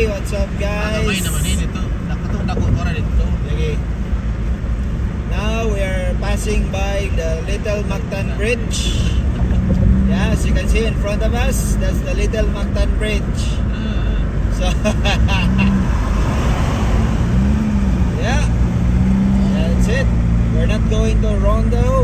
what's up guys? May naman ito. Nakatong na dito. Okay. Now we are passing by the Little Mactan Bridge. Yeah, as you can see in front of us, that's the Little Mactan Bridge. So yeah, that's it. We're not going to Rondo.